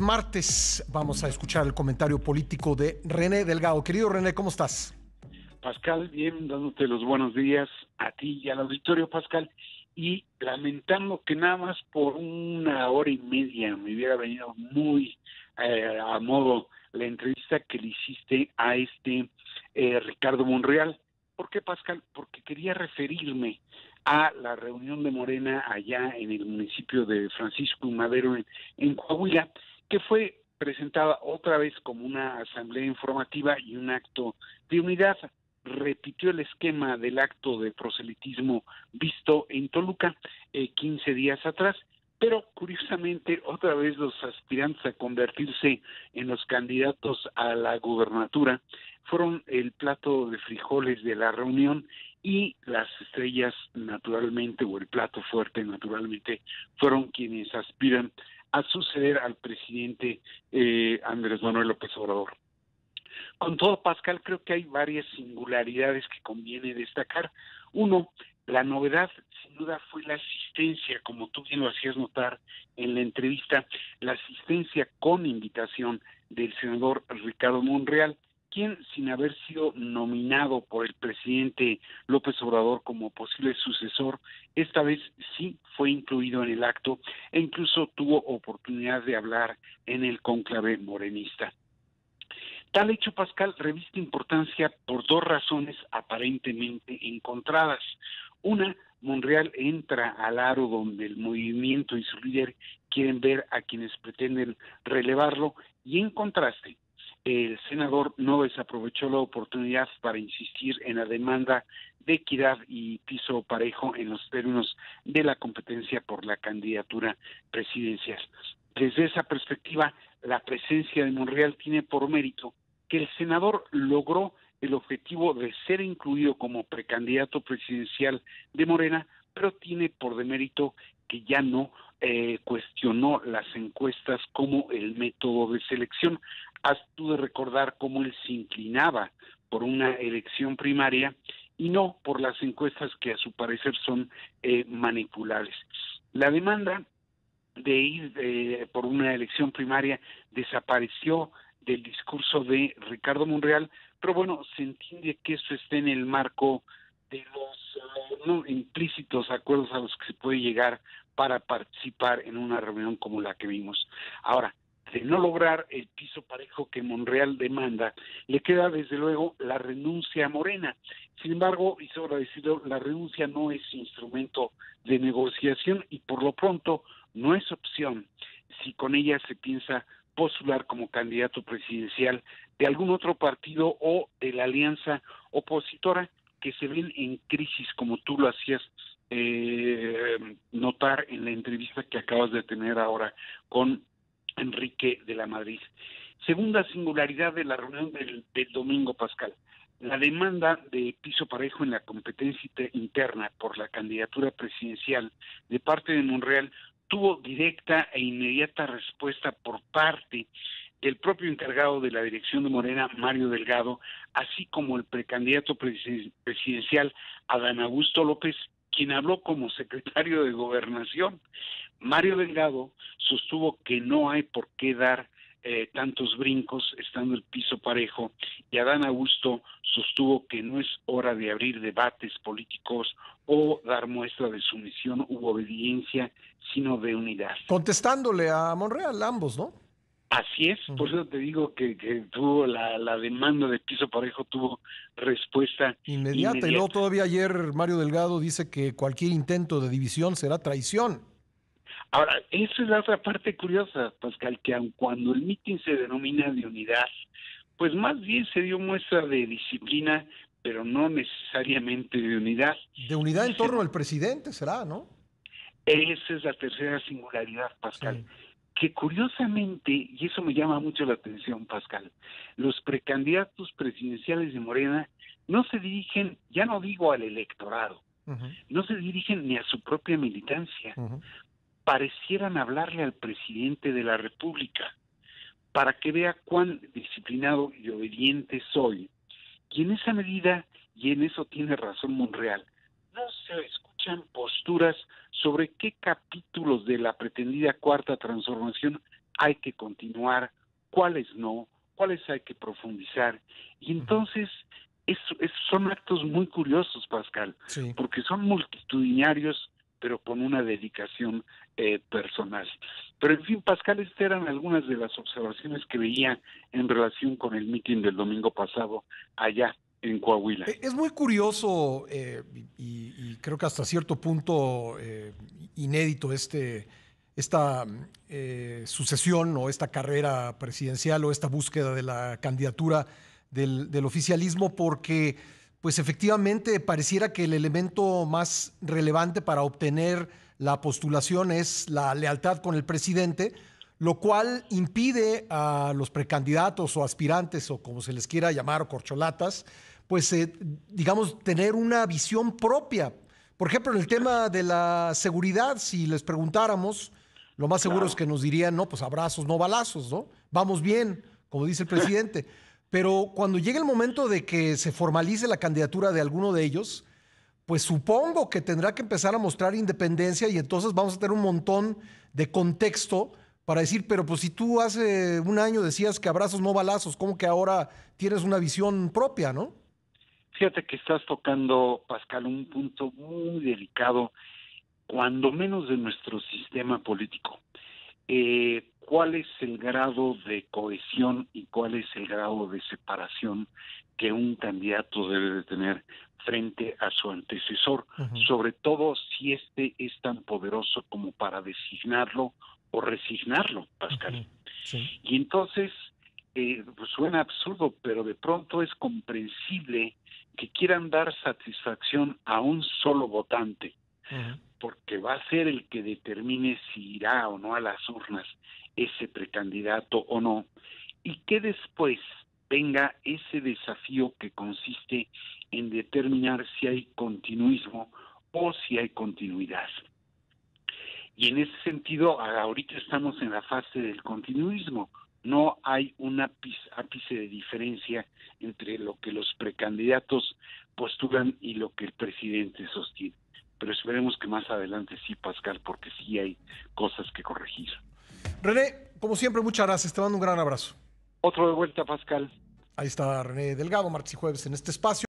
martes vamos a escuchar el comentario político de René Delgado. Querido René, ¿cómo estás? Pascal, bien, dándote los buenos días a ti y al auditorio, Pascal, y lamentando que nada más por una hora y media me hubiera venido muy a modo la entrevista que le hiciste a Ricardo Monreal. ¿Por qué, Pascal? Porque quería referirme a la reunión de Morena allá en el municipio de Francisco y Madero, en Coahuila, que fue presentada otra vez como una asamblea informativa y un acto de unidad. Repitió el esquema del acto de proselitismo visto en Toluca 15 días atrás, pero curiosamente otra vez los aspirantes a convertirse en los candidatos a la gubernatura fueron el plato de frijoles de la reunión, y las estrellas naturalmente, o el plato fuerte naturalmente, fueron quienes aspiran a suceder al presidente Andrés Manuel López Obrador. Con todo, Pascal, creo que hay varias singularidades que conviene destacar. Uno, la novedad sin duda fue la asistencia, como tú bien lo hacías notar en la entrevista, la asistencia con invitación del senador Ricardo Monreal, quien, sin haber sido nominado por el presidente López Obrador como posible sucesor, esta vez sí fue incluido en el acto e incluso tuvo oportunidad de hablar en el cónclave morenista. Tal hecho, Pascal, reviste importancia por dos razones aparentemente encontradas. Una, Monreal entra al aro donde el movimiento y su líder quieren ver a quienes pretenden relevarlo, y en contraste, el senador no desaprovechó la oportunidad para insistir en la demanda de equidad y piso parejo en los términos de la competencia por la candidatura presidencial. Desde esa perspectiva, la presencia de Monreal tiene por mérito que el senador logró el objetivo de ser incluido como precandidato presidencial de Morena, pero tiene por demérito que ya no cuestionó las encuestas como el método de selección. Has tú de recordar cómo él se inclinaba por una elección primaria y no por las encuestas que a su parecer son manipulables. La demanda de ir por una elección primaria desapareció del discurso de Ricardo Monreal, pero bueno, se entiende que eso esté en el marco de los no implícitos acuerdos a los que se puede llegar para participar en una reunión como la que vimos. Ahora, de no lograr el piso parejo que Monreal demanda, le queda desde luego la renuncia a Morena. Sin embargo, y sobra decirlo, la renuncia no es instrumento de negociación y por lo pronto no es opción si con ella se piensa postular como candidato presidencial de algún otro partido o de la alianza opositora que se ven en crisis, como tú lo hacías notar en la entrevista que acabas de tener ahora con Enrique de la Madrid. Segunda singularidad de la reunión del domingo, Pascal. La demanda de piso parejo en la competencia interna por la candidatura presidencial de parte de Monreal tuvo directa e inmediata respuesta por parte del propio encargado de la dirección de Morena, Mario Delgado, así como el precandidato presidencial Adán Augusto López, quien habló como secretario de Gobernación. Mario Delgado sostuvo que no hay por qué dar tantos brincos estando el piso parejo, y Adán Augusto sostuvo que no es hora de abrir debates políticos o dar muestra de sumisión u obediencia, sino de unidad. Contestándole a Monreal, ambos, ¿no? Así es, por eso te digo que tuvo la demanda de piso parejo, tuvo respuesta Inmediata. Y luego todavía ayer Mario Delgado dice que cualquier intento de división será traición. Ahora, esa es la otra parte curiosa, Pascal, que aun cuando el mitin se denomina de unidad, pues más bien se dio muestra de disciplina, pero no necesariamente de unidad. De unidad en torno al presidente será, ¿no? Esa es la tercera singularidad, Pascal. Sí. Que curiosamente, y eso me llama mucho la atención, Pascal, los precandidatos presidenciales de Morena no se dirigen, ya no digo al electorado, no se dirigen ni a su propia militancia, parecieran hablarle al presidente de la República para que vea cuán disciplinado y obediente soy. Y en esa medida, y en eso tiene razón Monreal, no se escuchan posturas sobre qué capítulos de la pretendida cuarta transformación hay que continuar, cuáles no, cuáles hay que profundizar. Y entonces son actos muy curiosos, Pascal, Sí. porque son multitudinarios, pero con una dedicación personal. Pero en fin, Pascal, estas eran algunas de las observaciones que veía en relación con el mitin del domingo pasado allá en Coahuila. Es muy curioso y creo que hasta cierto punto inédito esta sucesión o esta carrera presidencial o esta búsqueda de la candidatura del oficialismo, porque pues efectivamente pareciera que el elemento más relevante para obtener la postulación es la lealtad con el presidente, lo cual impide a los precandidatos o aspirantes o como se les quiera llamar, o corcholatas, pues digamos, tener una visión propia. Por ejemplo, en el tema de la seguridad, si les preguntáramos, lo más seguro es Claro. que nos dirían, no, pues abrazos, no balazos, ¿no? Vamos bien, como dice el presidente. Pero cuando llegue el momento de que se formalice la candidatura de alguno de ellos, pues supongo que tendrá que empezar a mostrar independencia y entonces vamos a tener un montón de contexto para decir, pero pues si tú hace un año decías que abrazos no balazos, ¿cómo que ahora tienes una visión propia, no? Fíjate que estás tocando, Pascal, un punto muy delicado, cuando menos de nuestro sistema político. ¿Cuál es el grado de cohesión y cuál es el grado de separación que un candidato debe de tener frente a su antecesor? Sobre todo si este es tan poderoso como para designarlo o resignarlo, Pascal. Sí. Y entonces, pues suena absurdo, pero de pronto es comprensible que quieran dar satisfacción a un solo votante, porque va a ser el que determine si irá o no a las urnas ese precandidato o no, y que después venga ese desafío que consiste en determinar si hay continuismo o si hay continuidad. Y en ese sentido, ahorita estamos en la fase del continuismo. No hay un ápice de diferencia entre lo que los precandidatos postulan y lo que el presidente sostiene. Pero esperemos que más adelante sí, Pascal, porque sí hay cosas que corregir. René, como siempre, muchas gracias. Te mando un gran abrazo. Otro de vuelta, Pascal. Ahí está René Delgado, martes y jueves en este espacio.